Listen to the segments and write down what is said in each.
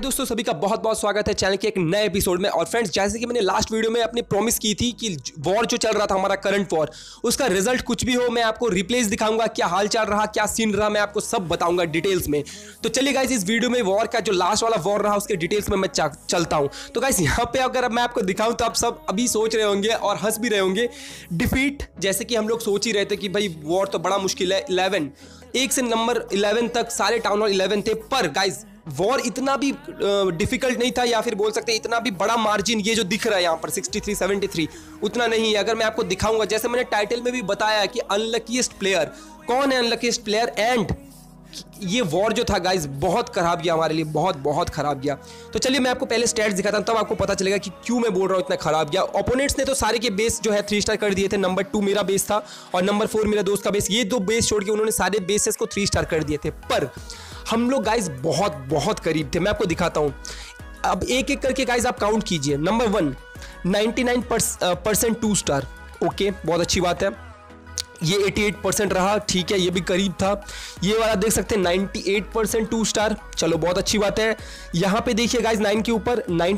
दोस्तों, सभी का बहुत बहुत स्वागत है चैनल के एक नए एपिसोड में। और फ्रेंड्स, जैसे कि मैंने लास्ट वीडियो में अपनी प्रॉमिस की थी कि वॉर जो चल रहा था हमारा करंट वॉर, उसका रिजल्ट कुछ भी हो मैं आपको रिप्लेस दिखाऊंगा, क्या हाल चाल रहा, क्या सीन रहा, मैं आपको सब बताऊंगा डिटेल्स में। तो चलिए गाइस, इस वीडियो में वॉर का जो लास्ट वाला वॉर रहा उसके डिटेल्स में मैं चलता हूं। तो गाइस, यहाँ पे अगर मैं आपको दिखाऊं तो आप सब अभी सोच रहे होंगे और हंस भी रहे होंगे। डिफीट, जैसे कि हम लोग सोच ही रहे थे कि भाई वॉर तो बड़ा मुश्किल है। 11 1 से नंबर 11 तक सारे टाउन हॉल 11 थे, पर गाइस वॉर इतना भी डिफिकल्ट नहीं था, या फिर बोल सकते हैं इतना भी बड़ा मार्जिन ये जो दिख रहा है यहाँ पर 63 73 उतना नहीं है। अगर मैं आपको दिखाऊंगा, जैसे मैंने टाइटल में भी बताया कि अनलकीस्ट प्लेयर कौन है, अनलकीस्ट प्लेयर, एंड ये वॉर जो था गाइस बहुत खराब गया हमारे लिए, बहुत खराब गया। तो चलिए मैं आपको पहले स्टैट्स दिखाता हूं, तब आपको पता चलेगा कि क्यों मैं बोल रहा हूं इतना खराब गया। ओपोनेंट्स ने तो सारे के बेस जो है 3 स्टार कर दिए थे। नंबर 2 मेरा बेस था और नंबर 4 मेरा दोस्त का बेस। ये दो बेस छोड़ के उन्होंने सारे बेसेस को 3 स्टार कर दिए थे, पर हम लोग गाइस बहुत करीब थे। मैं आपको दिखाता हूं, अब एक एक करके गाइस आप काउंट कीजिए। नंबर 1 99% 2 स्टार, ओके, बहुत अच्छी बात है। ये 88% रहा, ठीक है, ये भी करीब था। ये वाला देख सकते हैं 98% 2 स्टार, चलो बहुत अच्छी बात है। यहाँ पे देखिए गाइस 9 के ऊपर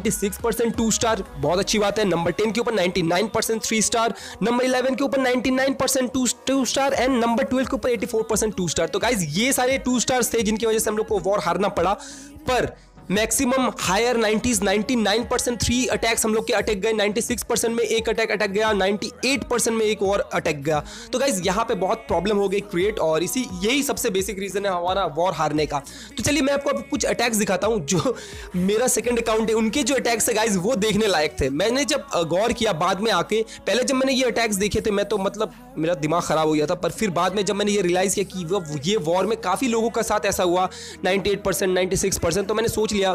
96% 2 स्टार, बहुत अच्छी बात है। नंबर 10 के ऊपर 99% 3 स्टार, नंबर 11 के ऊपर 99% 2 स्टार एंड नंबर 12 के ऊपर 84% 2 स्टार। तो गाइस ये सारे 2 स्टार्स थे जिनकी वजह से हम लोग को वॉर हारना पड़ा। पर मैक्सिमम हायर 90s 99% 3 अटैक्स हम लोग के अटक गए, 96% में एक अटैक अटक गया, 98% में एक और अटक गया। तो गाइज यहाँ पे बहुत प्रॉब्लम हो गई क्रिएट, और यही सबसे बेसिक रीजन है हमारा वॉर हारने का। तो चलिए मैं आपको अब कुछ अटैक्स दिखाता हूँ जो मेरा सेकंड अकाउंट है, उनके जो अटैक्स है गाइज वो देखने लायक थे। मैंने जब गौर किया बाद में आके, पहले जब मैंने ये अटैक्स देखे थे मैं तो मतलब मेरा दिमाग खराब हो गया था, पर फिर बाद में जब मैंने ये रियलाइज किया कि ये वॉर में काफी लोगों का साथ ऐसा हुआ 98% 96%, तो मैंने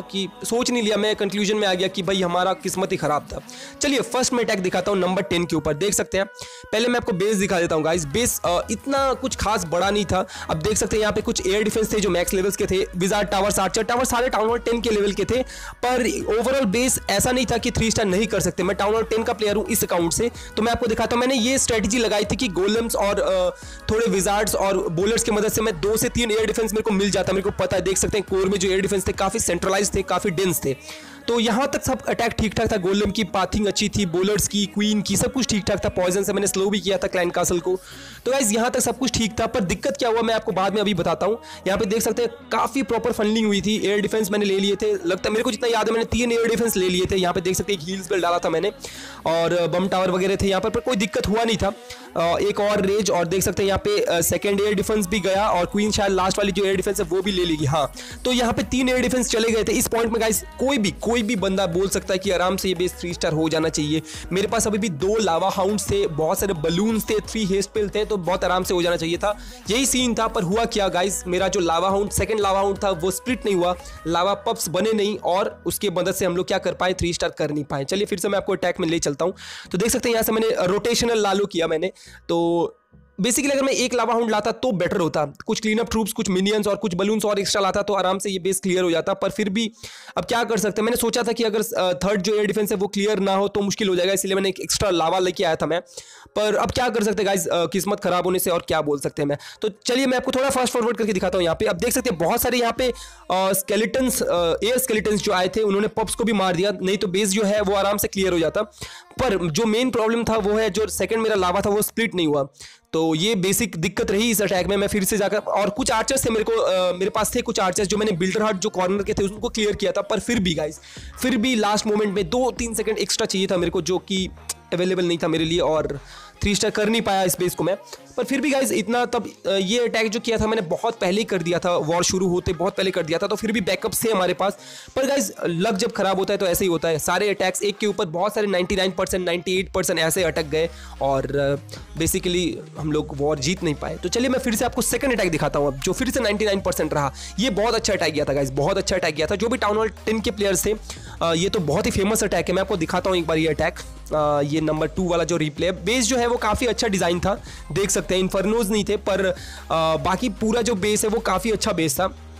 सोच नहीं लिया, मैं कंक्लूजन में आ गया कि भाई हमारा किस्मत ही खराब था। चलिए फर्स्ट में अटैक दिखाता हूं नंबर 10 के ऊपर, देख सकते हैं। पहले मैं आपको बेस दिखा देता हूं गाइस। बेस इतना कुछ खास बड़ा नहीं था। अब देख सकते हैं यहाँ पे कुछ एयर डिफेंस थे जो मैक्स लेवल्स के थे। विजार्ड टावर्स, आर्चर टावर सारे टाउन हॉल 10 के लेवल के थे, पर ओवरऑल बेस ऐसा नहीं था कि 3 स्टार नहीं कर सकते। मैं टाउन हॉल 10 का प्लेयर हूं इस अकाउंट से, तो मैं आपको दिखाता हूं। मैंने ये स्ट्रेटेजी लगाई थी कि गोलम्स और थोड़े विजार्ड्स और बॉलर्स की मदद से मैं 2 से 3 एयर डिफेंस मेरे को मिल जाता, मेरे को पता है। देख सकते हैं कोर में जो एयर डिफेंस थे काफी सेंट्रलाइज थे, काफी डेंस थे। तो यहां तक सब अटैक ठीक ठाक था। गोलम की पाथिंग अच्छी थी, बॉलर्स की, क्वीन की, सब कुछ ठीक ठाक था। पॉइजन से मैंने स्लो भी किया था क्लाइन कासल को। तो गाइस यहां तक सब कुछ ठीक था, पर दिक्कत क्या हुआ मैं आपको बाद में अभी बताता हूं। यहां पे देख सकते हैं काफी प्रॉपर फंडलिंग हुई थी। एयर डिफेंस मैंने ले लिए थे, लगता है मेरे को जितना याद है मैंने 3 एयर डिफेंस ले लिए थे। यहां पे देख सकते हैं हील्स बेल डाला था मैंने, और बम टावर वगैरह थे यहां पर कोई दिक्कत हुआ नहीं था। एक और रेज, और देख सकते हैं यहाँ पे सेकंड एयर डिफेंस भी गया, और क्वीन शायद लास्ट वाली जो एयर डिफेंस है वो भी ले लेगी। हाँ, तो यहाँ पे 3 एयर डिफेंस चले गए थे। इस पॉइंट में गाइस कोई भी बंदा बोल सकता है कि आराम से ये बेस 3 स्टार हो जाना चाहिए। मेरे पास अभी भी 2 लावा हाउंड्स थे, बहुत सारे बलून्स थे, 3 हेस्ट पिल थे, तो बहुत आराम से हो जाना चाहिए था। यही सीन था, पर हुआ क्या गाइस, मेरा जो lava hound second lava hound था वो स्प्लिट नहीं हुआ, लावा पप्स बने नहीं, और उसके मदद से हम लोग क्या कर पाए, 3 स्टार कर नहीं पाए। चलिए फिर से मैं आपको अटैक में ले चलता हूँ। तो देख सकते हैं यहाँ से मैंने रोटेशनल लालू किया मैंने। तो बेसिकली अगर मैं एक लावा हाउंड लाता तो बेटर होता, कुछ क्लीन अप ट्रूप्स, कुछ मिनियंस और कुछ बलून्स और एक्स्ट्रा लाता तो आराम से ये बेस क्लियर हो जाता। पर फिर भी अब क्या कर सकते हैं, मैंने सोचा था कि अगर थर्ड जो एयर डिफेंस है वो क्लियर ना हो तो मुश्किल हो जाएगा, इसलिए मैंने एक एक्स्ट्रा लावा लेके आया था मैं। पर अब क्या कर सकते हैं गाइस, किस्मत खराब होने से और क्या बोल सकते हैं मैं। तो चलिए मैं आपको थोड़ा फास्ट फॉरवर्ड करके दिखाता हूँ। यहाँ पे अब देख सकते हैं बहुत सारे यहाँ पे स्केलेटन्स, एयर स्केलेटन्स जो आए थे उन्होंने पप्स को भी मार दिया, नहीं तो बेस जो है वो आराम से क्लियर हो जाता। पर जो मेन प्रॉब्लम था वो है जो सेकंड मेरा लावा था वो स्प्लिट नहीं हुआ, तो ये बेसिक दिक्कत रही इस अटैक में। मैं फिर से जाकर, और कुछ आर्चर्स थे मेरे पास थे कुछ आर्चर्स जो मैंने बिल्डर हार्ट जो कॉर्नर के थे उनको क्लियर किया था, पर फिर भी गाइस फिर भी लास्ट मोमेंट में 2-3 सेकंड एक्स्ट्रा चाहिए था मेरे को, जो कि अवेलेबल नहीं था मेरे लिए, और 3 स्टार कर नहीं पाया इस बेस को मैं। पर फिर भी गाइज इतना, तब ये अटैक जो किया था मैंने बहुत पहले ही कर दिया था, वॉर शुरू होते बहुत पहले कर दिया था, तो फिर भी बैकअप थे हमारे पास। पर गाइज लक जब खराब होता है तो ऐसे ही होता है, सारे अटैक्स एक के ऊपर बहुत सारे 99% 98% ऐसे अटक गए, और बेसिकली हम लोग वॉर जीत नहीं पाए। तो चलिए मैं फिर से आपको सेकंड अटैक दिखाता हूँ अब, जो फिर से 99% रहा। ये बहुत अच्छा अटैक गया था गाइज, बहुत अच्छा अटैक गया था। जो भी टाउन हॉल 10 के प्लेयर्स थे, ये तो बहुत ही फेमस अटैक है। मैं आपको दिखाता हूँ एक बार ये अटैक। ये नंबर 2 वाला जो रिप्ले बेस जो है वो काफ़ी अच्छा डिज़ाइन था, देख सकते हैं। इन्फर्नोज नहीं थे, पर बाकी पूरा जो बेस है वो काफ़ी अच्छा बेस था।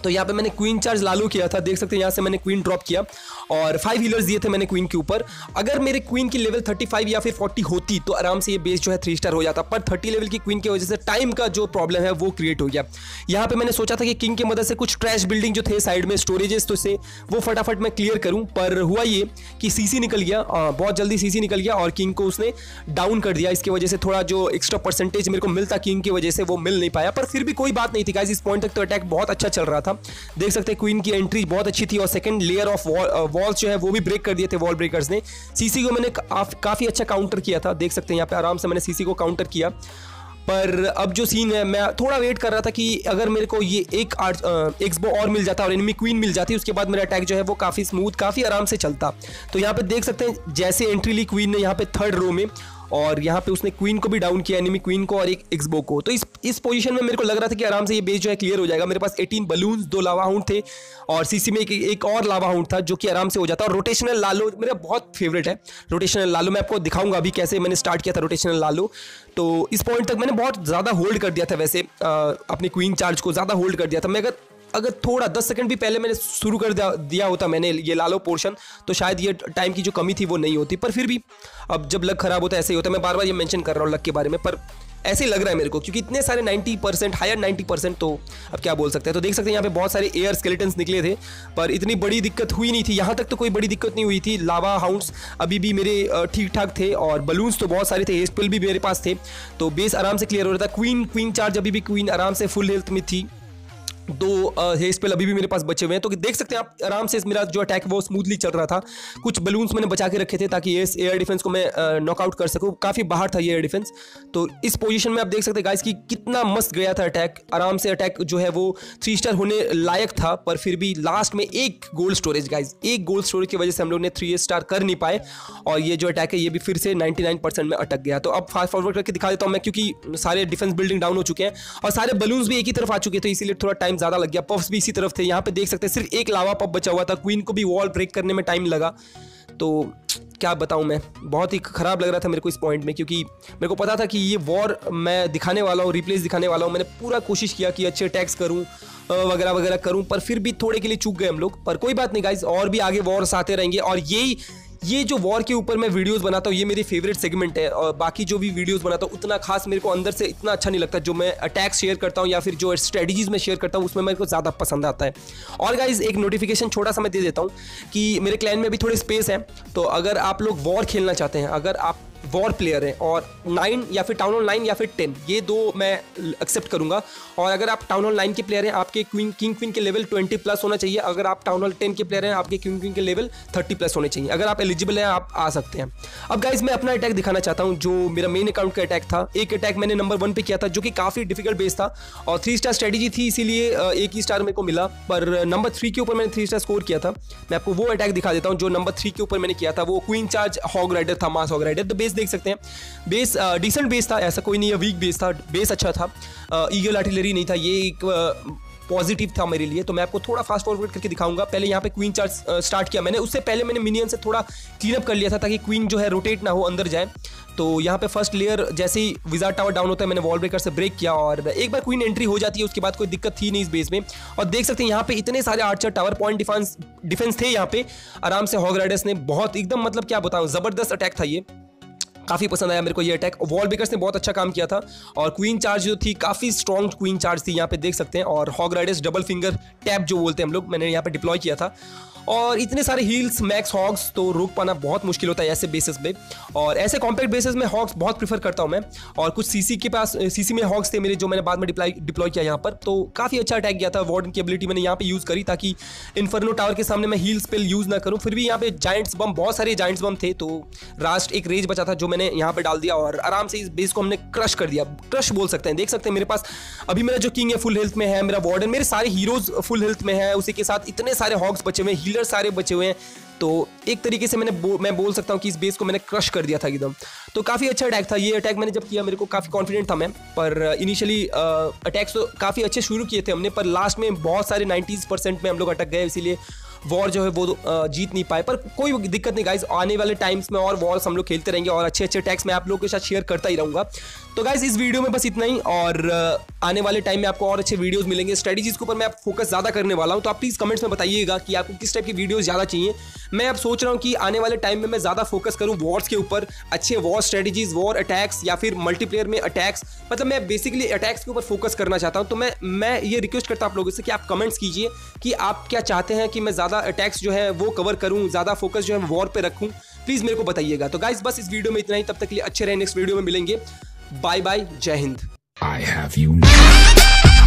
तो यहाँ पे मैंने क्वीन चार्ज लालू किया था, देख सकते हैं यहाँ से मैंने क्वीन ड्रॉप किया और 5 हीलर्स दिए थे मैंने क्वीन के ऊपर। अगर मेरे क्वीन की लेवल 35 या फिर 40 होती तो आराम से ये बेस जो है 3 स्टार हो जाता, पर 30 लेवल की क्वीन की वजह से टाइम का जो प्रॉब्लम है वो क्रिएट हो गया। यहाँ पे मैंने सोचा था कि किंग की मदद से कुछ ट्रैश बिल्डिंग जो थे साइड में स्टोरेजेस तो से वो फटाफट मैं क्लियर करूँ, पर हुआ ये कि सीसी निकल गया, बहुत जल्दी सीसी निकल गया और किंग को उसने डाउन कर दिया। इसकी वजह से थोड़ा जो एक्स्ट्रा परसेंटेज मेरे को मिलता किंग की वजह से वो मिल नहीं पाया, पर फिर भी कोई बात नहीं थी गाइस। इस पॉइंट तक तो अटैक बहुत अच्छा चल रहा था, देख सकते हैं क्वीन की एंट्री बहुत अच्छी थी और सेकंड लेयर ऑफ वॉल्स जो है वो भी ब्रेक कर दिए थे वॉल ब्रेकर्स ने। सीसी को मैंने काफी अच्छा काउंटर किया था, देख सकते हैं यहाँ पे आराम से मैंने सीसी को काउंटर किया। पर अब जो सीन है, मैं थोड़ा वेट कर रहा था कि अगर मेरे को ये एक एक्सबो और मिल जाता और एनिमी क्वीन मिल जाती, उसके बाद मेरा अटैक जो है वो काफ़ी स्मूथ काफ़ी आराम से चलता। तो यहाँ पे देख सकते हैं जैसे एंट्री ली क्वीन ने यहाँ पे 3rd रो में, और यहाँ पे उसने क्वीन को भी डाउन किया, एनिमी क्वीन को और एक एक्सबो को। तो इस पोजीशन में मेरे को लग रहा था कि आराम से ये बेस जो है क्लियर हो जाएगा। मेरे पास 18 बलून्स, 2 लावा हाउंड थे और सीसी में एक और लावा हाउंड था जो कि आराम से हो जाता। और रोटेशनल लालो मेरा बहुत फेवरेट है, रोटेशनल लालो मैं आपको दिखाऊंगा अभी कैसे मैंने स्टार्ट किया था रोटेशनल लालो। तो इस पॉइंट तक मैंने बहुत ज़्यादा होल्ड कर दिया था, वैसे अपनी क्वीन चार्ज को ज़्यादा होल्ड कर दिया था मैं। अगर थोड़ा 10 सेकंड भी पहले मैंने शुरू कर दिया होता मैंने ये लालो पोर्शन, तो शायद ये टाइम की जो कमी थी वो नहीं होती। पर फिर भी अब जब लक खराब होता है ऐसे ही होता है, मैं बार बार ये मेंशन कर रहा हूँ लक के बारे में, पर ऐसे ही लग रहा है मेरे को क्योंकि इतने सारे 90% हायर 90%, तो अब क्या बोल सकते हैं। तो देख सकते हैं यहाँ पे बहुत सारे एयर स्केलेटन्स निकले थे, पर इतनी बड़ी दिक्कत हुई नहीं थी, यहाँ तक तो कोई बड़ी दिक्कत नहीं हुई थी। लावा हाउंड्स अभी भी मेरे ठीक ठाक थे और बलून्स तो बहुत सारे थे, हेस्टपिल भी मेरे पास थे, तो बेस आराम से क्लियर हो रहा था। क्वीन चार्ज अभी भी क्वीन आराम से फुल हेल्थ में थी, 2 हेयर स्पेल अभी भी मेरे पास बचे हुए हैं। तो देख सकते हैं आप आराम से मेरा जो अटैक वो स्मूथली चल रहा था। कुछ बलून्स मैंने बचा के रखे थे ताकि इस एयर डिफेंस को मैं नॉकआउट कर सकूं, काफ़ी बाहर था ये एयर डिफेंस। तो इस पोजीशन में आप देख सकते हैं गाइस कि कितना मस्त गया था अटैक, आराम से अटैक जो है वो 3 स्टार होने लायक था। पर फिर भी लास्ट में एक गोल्ड स्टोरेज गाइस, एक गोल्ड स्टोरेज की वजह से हम लोग ने 3 स्टार कर नहीं पाए और ये जो अटैक है ये भी फिर से 99% में अटक गया। तो अब फास्ट फॉरवर्ड करके दिखा देता हूँ मैं, क्योंकि सारे डिफेंस बिल्डिंग डाउन हो चुके हैं और सारे बलून्स भी एक ही तरफ आ चुके थे, इसीलिए थोड़ा टाइम ज़्यादा लग गया। पफ्स भी इसी तरफ थे, यहाँ पे देख सकते हैं सिर्फ एक लावा पप बचा हुआ था, क्वीन को भी वॉल ब्रेक करने में टाइम लगा। तो क्या बताऊं, मैं बहुत ही खराब लग रहा था मेरे को इस पॉइंट में, क्योंकि मेरे को पता था कि ये वॉर मैं दिखाने वाला हूँ, रिप्लेस दिखाने वाला हूँ। मैंने पूरा कोशिश किया कि अच्छे अटैक्स करूँ वगैरह वगैरह करूँ, पर फिर भी थोड़े के लिए चूक गए हम लोग। पर कोई बात नहीं गाइस, और भी आगे वॉर्स आते रहेंगे और ये जो वॉर के ऊपर मैं वीडियोस बनाता हूँ ये मेरी फेवरेट सेगमेंट है। और बाकी जो भी वीडियोस बनाता हूँ उतना खास मेरे को अंदर से इतना अच्छा नहीं लगता। जो मैं अटैक शेयर करता हूँ या फिर जो स्ट्रेटजीज में शेयर करता हूँ उसमें मेरे को ज़्यादा पसंद आता है। और गाइज एक नोटिफिकेशन छोटा सा मैं दे देता हूँ कि मेरे क्लैन में भी थोड़े स्पेस है, तो अगर आप लोग वॉर खेलना चाहते हैं, अगर आप वॉर प्लेयर हैं और 9 या फिर टाउन हॉल 9 या फिर 10, ये 2 मैं एक्सेप्ट करूंगा। और अगर आप टाउन हॉल 9 के प्लेयर हैं, आपके किंग क्वीन के लेवल 20+ होना चाहिए। अगर आप टाउन हॉल 10 के प्लेयर हैं, आपके किंग क्वीन के लेवल 30+ होने चाहिए। अगर आप एलिजिबल हैं आप आ सकते हैं। अब गाइज मैं अपना अटैक दिखाना चाहता हूँ, जो मेरा मेन अकाउंट का अटैक था। एक अटैक मैंने नंबर 1 पे किया था जो कि काफ़ी डिफिकल्ट बेस था और 3 स्टार स्ट्रेटेजी थी, इसीलिए 1 ही स्टार मेरे को मिला। पर नंबर 3 के ऊपर मैंने 3 स्टार स्कोर किया था। मैं आपको वो अटैक दिखा देता हूँ जो नंबर 3 के ऊपर मैंने किया था। वो क्वीन चार्ज हॉग राइडर था, मास हॉग राइडर। तो बेस देख सकते हैं, बेस डिसेंट बेस था, ऐसा कोई नहीं है वीक बेस था, बेस अच्छा था। ईगल आर्टिलरी नहीं था, ये एक पॉजिटिव था मेरे लिए। तो मैं आपको थोड़ा फास्ट फॉरवर्ड करके दिखाऊंगा। पहले यहाँ पे क्वीन चार्ज स्टार्ट किया मैंने, उससे पहले मैंने मिनियन से थोड़ा क्लीन अप कर लिया था ताकि क्वीन जो है रोटेट ना हो, अंदर जाए। तो यहाँ पे फर्स्ट लेयर जैसे ही विजार्ड टावर डाउन होता है मैंने वॉल ब्रेकर से ब्रेक किया और एक बार क्वीन एंट्री हो जाती है उसके बाद कोई दिक्कत थी नहीं इस बेस में। और देख सकते हैं यहाँ पे इतने सारे आर्चर टावर पॉइंट डिफेंस थे यहाँ पे। आराम से हॉग राइडर्स ने बहुत एकदम मतलब क्या बताऊँ ज़बरदस्त अटैक था ये, काफ़ी पसंद आया मेरे को ये अटैक। वॉल ब्रेकर्स ने बहुत अच्छा काम किया था और क्वीन चार्ज जो थी काफ़ी स्ट्रॉन्ग क्वीन चार्ज थी, यहाँ पे देख सकते हैं। और hog riders double finger tap जो बोलते हैं हम लोग, मैंने यहाँ पे डिप्लॉय किया था। और इतने सारे हील्स मैक्स हॉग्स तो रोक पाना बहुत मुश्किल होता है ऐसे बेसिस पे, और ऐसे कॉम्पैक्ट बेसिस में हॉग्स बहुत प्रीफर करता हूँ मैं। और कुछ सीसी के पास सीसी में हॉग्स थे मेरे जो मैंने बाद में डिप्लॉय किया यहाँ पर, तो काफ़ी अच्छा अटैक किया था। वार्डन की एबिलिटी मैंने यहाँ पे यूज़ करी ताकि इन्फर्नो टावर के सामने मैं हील स्पेल यूज़ ना करूँ। फिर भी यहाँ पे जाइंट्स बम, बहुत सारे जाइंट्स बम थे, तो लास्ट एक रेज बचा था जो मैंने यहाँ पे डाल दिया और आराम से इस बेस को हमने क्रश कर दिया, क्रश बोल सकते हैं। देख सकते हैं मेरे पास अभी मेरा जो किंग है फुल हेल्थ में है, मेरा वार्डन, मेरे सारे हीरोज फुल हेल्थ में है, उसी के साथ इतने सारे हॉग्स बचे हुए हैं, हीलर सारे बचे हुए हैं। तो एक तरीके से मैं बोल सकता हूँ कि इस बेस को मैंने क्रश कर दिया था एकदम। तो काफ़ी अच्छा अटैक था ये। अटैक मैंने जब किया मेरे को काफ़ी कॉन्फिडेंट था मैं, पर इनिशियली अटैक्स तो काफ़ी अच्छे शुरू किए थे हमने, पर लास्ट में बहुत सारे 90% में हम लोग अटक गए, इसीलिए वॉर जो है वो जीत नहीं पाए। पर कोई दिक्कत नहीं गाइज, आने वाले टाइम्स में और वॉर्स हम लोग खेलते रहेंगे और अच्छे अच्छे अटैक्स मैं आप लोगों के साथ शेयर करता ही रहूँगा। तो गाइज इस वीडियो में बस इतना ही, और आने वाले टाइम में आपको और अच्छे वीडियोस मिलेंगे, स्ट्रेटजीज के ऊपर मैं फोकस ज़्यादा करने वाला हूँ। तो आप प्लीज़ कमेंट्स में बताइएगा कि आपको किस टाइप की वीडियोस ज़्यादा चाहिए। मैं अब सोच रहा हूँ कि आने वाले टाइम में मैं ज़्यादा फोकस करूँ वॉर्स के ऊपर, अच्छे वॉर स्ट्रेटजीज, वॉर अटैक्स या फिर मल्टीप्लेयर में अटैक्स, मतलब मैं बेसिकली अटैक्स के ऊपर फोकस करना चाहता हूँ। तो मैं ये रिक्वेस्ट करता हूँ आप लोगों से कि आप कमेंट्स कीजिए कि आप क्या चाहते हैं कि मैं ज़्यादा अटैक्स जो है वो कवर करूँ, ज़्यादा फोकस जो है वॉर पे रखूँ, प्लीज़ मेरे को बताइएगा। तो गाइस बस इस वीडियो में इतना ही, तब तक के लिए अच्छे रहे, नेक्स्ट वीडियो में मिलेंगे। बाय बाय, जय हिंद।